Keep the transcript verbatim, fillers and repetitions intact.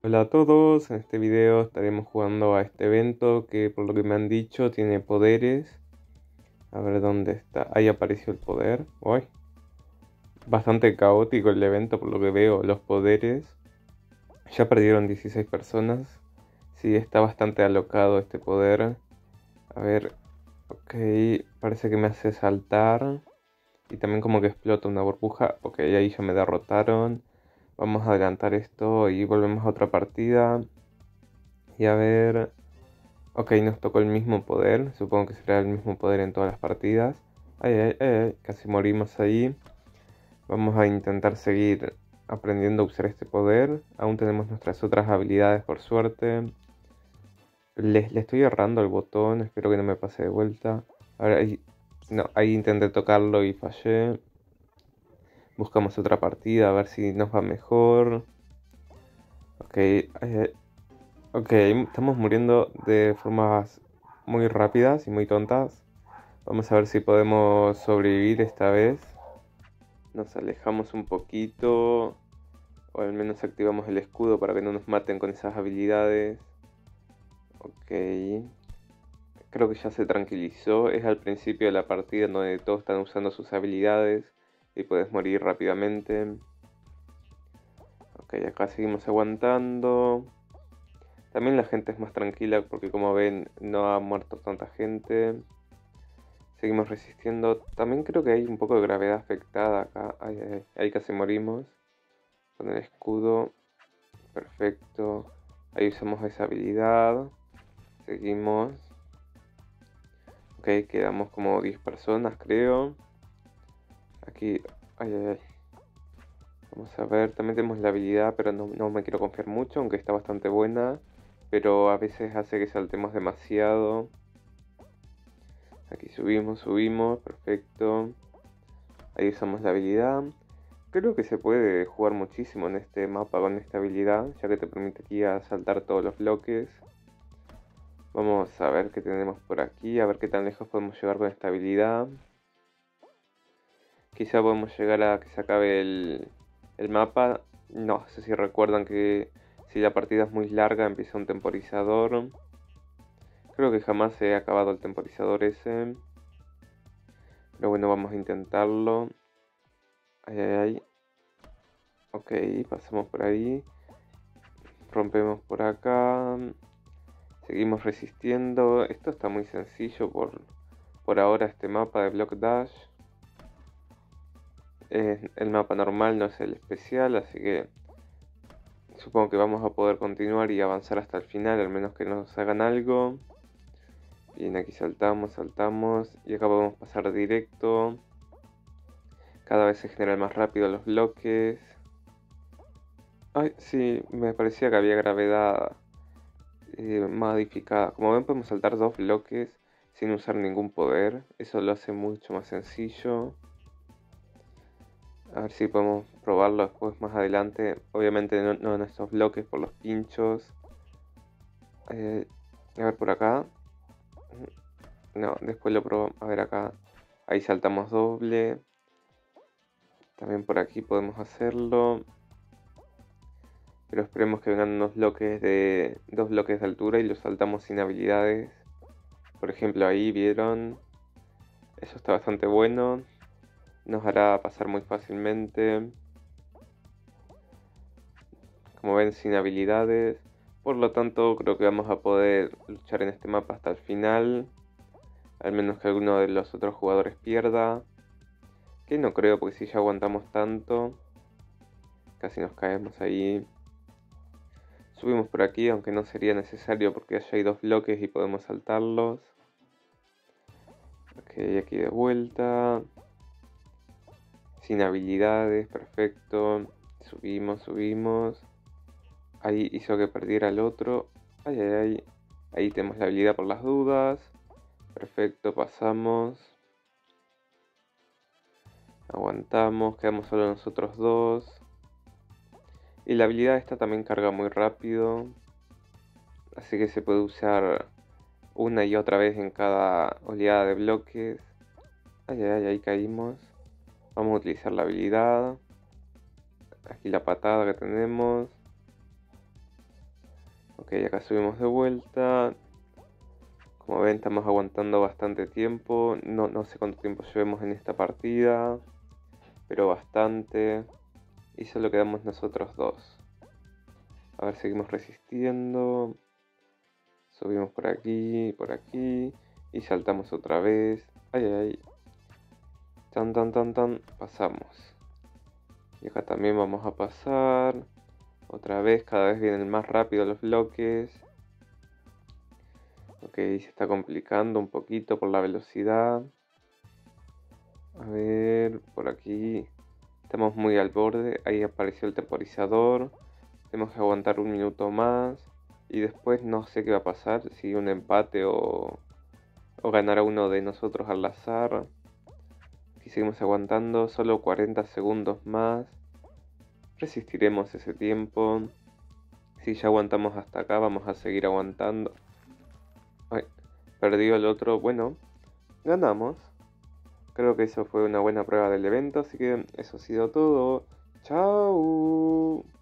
Hola a todos, en este video estaremos jugando a este evento que por lo que me han dicho tiene poderes. A ver dónde está, ahí apareció el poder. Uy, bastante caótico el evento por lo que veo, los poderes. Ya perdieron dieciséis personas. Sí, está bastante alocado este poder. A ver, ok, parece que me hace saltar. Y también como que explota una burbuja. Ok, ahí ya me derrotaron. Vamos a adelantar esto y volvemos a otra partida. Y a ver... Ok, nos tocó el mismo poder. Supongo que será el mismo poder en todas las partidas. Ay, ay, ay, ay, casi morimos ahí. Vamos a intentar seguir aprendiendo a usar este poder. Aún tenemos nuestras otras habilidades por suerte. Le, le estoy errando el botón. Espero que no me pase de vuelta. Ahora ahí... No, ahí intenté tocarlo y fallé. Buscamos otra partida a ver si nos va mejor. Ok, ay, ay. Ok, estamos muriendo de formas muy rápidas y muy tontas. Vamos a ver si podemos sobrevivir esta vez. Nos alejamos un poquito. O al menos activamos el escudo para que no nos maten con esas habilidades. Ok. Creo que ya se tranquilizó. Es al principio de la partida donde todos están usando sus habilidades. Y puedes morir rápidamente. Ok, acá seguimos aguantando. También la gente es más tranquila porque como ven no ha muerto tanta gente. Seguimos resistiendo. También creo que hay un poco de gravedad afectada acá. Ay, ay, ay. Ahí casi morimos. Con el escudo. Perfecto. Ahí usamos esa habilidad. Seguimos. Ok, quedamos como diez personas creo. Aquí. Ay, ay, ay. Vamos a ver. También tenemos la habilidad, pero no, no me quiero confiar mucho, aunque está bastante buena. Pero a veces hace que saltemos demasiado. Aquí subimos, subimos. Perfecto. Ahí usamos la habilidad. Creo que se puede jugar muchísimo en este mapa con esta habilidad, ya que te permitiría saltar todos los bloques. Vamos a ver qué tenemos por aquí, a ver qué tan lejos podemos llegar con esta habilidad. Quizá podemos llegar a que se acabe el, el mapa. No sé si recuerdan que si la partida es muy larga empieza un temporizador. Creo que jamás se ha acabado el temporizador ese. Pero bueno, vamos a intentarlo. Ay, ay, ay. Ok, pasamos por ahí. Rompemos por acá. Seguimos resistiendo. Esto está muy sencillo por, por ahora este mapa de Block Dash. Es el mapa normal, no es el especial, así que supongo que vamos a poder continuar y avanzar hasta el final, al menos que nos hagan algo. Bien, aquí saltamos, saltamos y acá podemos pasar directo. Cada vez se generan más rápido los bloques. Ay, sí, me parecía que había gravedad eh, modificada. Como ven, podemos saltar dos bloques sin usar ningún poder. Eso lo hace mucho más sencillo. A ver si podemos probarlo después más adelante. Obviamente no, no en estos bloques por los pinchos. Eh, a ver por acá. No, después lo probamos. A ver acá. Ahí saltamos doble. También por aquí podemos hacerlo. Pero esperemos que vengan unos bloques de. Dos bloques de altura y los saltamos sin habilidades. Por ejemplo ahí vieron. Eso está bastante bueno. Nos hará pasar muy fácilmente. Como ven, sin habilidades. Por lo tanto, creo que vamos a poder luchar en este mapa hasta el final. Al menos que alguno de los otros jugadores pierda. Que no creo, porque si ya aguantamos tanto. Casi nos caemos ahí. Subimos por aquí, aunque no sería necesario porque allá hay dos bloques y podemos saltarlos. Ok, aquí de vuelta. Sin habilidades, perfecto. Subimos, subimos. Ahí hizo que perdiera el otro. Ay, ay, ay. Ahí tenemos la habilidad por las dudas. Perfecto, pasamos. Aguantamos, quedamos solo nosotros dos. Y la habilidad esta también carga muy rápido. Así que se puede usar una y otra vez en cada oleada de bloques. Ay, ay, ay, ahí caímos. Vamos a utilizar la habilidad. Aquí la patada que tenemos. Ok, acá subimos de vuelta. Como ven, estamos aguantando bastante tiempo. No, no sé cuánto tiempo llevemos en esta partida, pero bastante. Y solo quedamos nosotros dos. A ver, seguimos resistiendo. Subimos por aquí, por aquí. Y saltamos otra vez. Ay, ay, ay. Tan, tan, tan, tan. Pasamos. Y acá también vamos a pasar. Otra vez, cada vez vienen más rápido los bloques. Ok, se está complicando un poquito por la velocidad. A ver, por aquí. Estamos muy al borde. Ahí apareció el temporizador. Tenemos que aguantar un minuto más. Y después no sé qué va a pasar. Si un empate o, o ganará uno de nosotros al azar. Aquí seguimos aguantando. Solo cuarenta segundos más. Resistiremos ese tiempo. Si ya aguantamos hasta acá, vamos a seguir aguantando. Ay, perdió el otro. Bueno, ganamos. Creo que eso fue una buena prueba del evento. Así que eso ha sido todo. Chao.